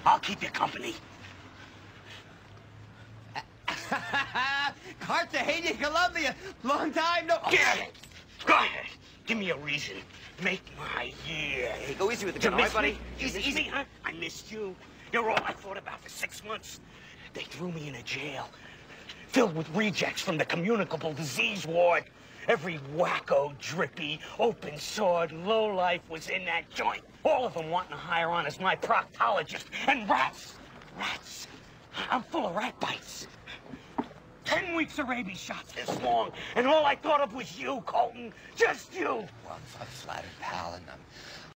I'll keep you company. Cartagena, Colombia. Long time no... Get it! Go ahead. Give me a reason. Make my year. Hey, go easy with the You gun, all miss right, buddy? me? You miss me, huh? I missed you. You're all I thought about for 6 months. They threw me in a jail filled with rejects from the communicable disease ward. Every wacko, drippy, open sword lowlife was in that joint. All of them wanting to hire on as my proctologist. And rats. Rats. I'm full of rat bites. 10 weeks of rabies shots this long, and all I thought of was you, Colton. Just you. Well, I'm flattered, pal, and